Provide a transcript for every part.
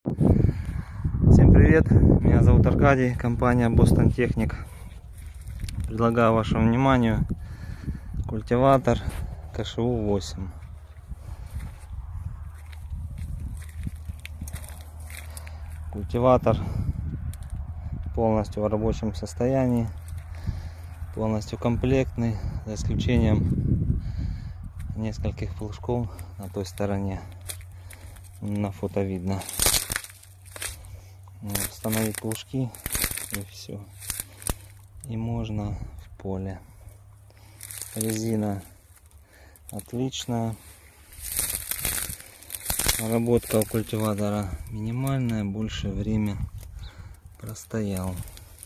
Всем привет, меня зовут Аркадий, компания Boston Technic. Предлагаю вашему вниманию культиватор КШУ-8. Культиватор полностью в рабочем состоянии, полностью комплектный, за исключением нескольких плужков на той стороне. На фото видно. Установить плужки и все, и можно в поле. Резина отличная, работка у культиватора минимальная, больше время простоял.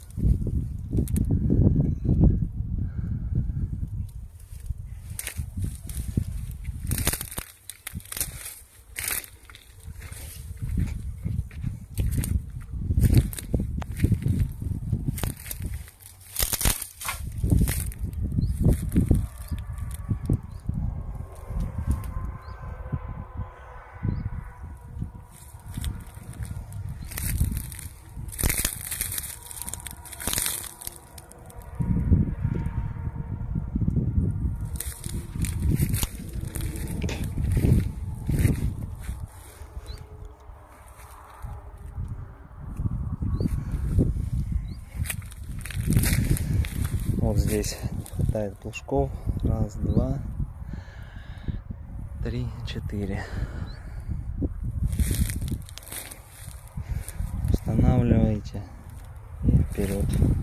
Вот здесь не хватает плужков. Раз, два, три, четыре. Устанавливаете и вперед.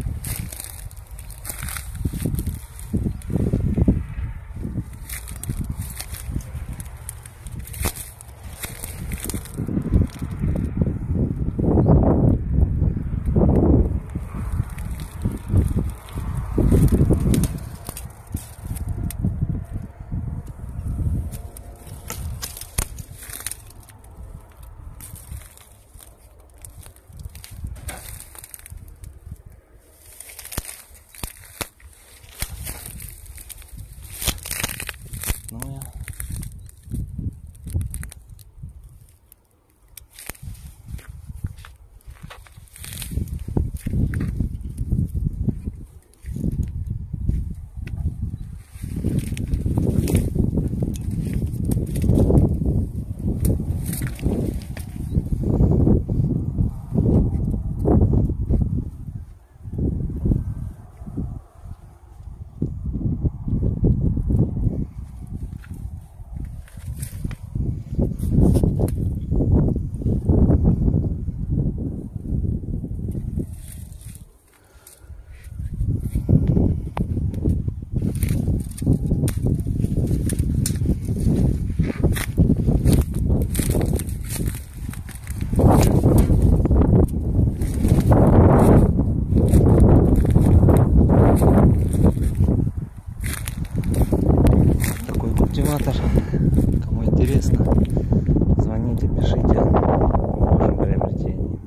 Культиватор, кому интересно, звоните, пишите.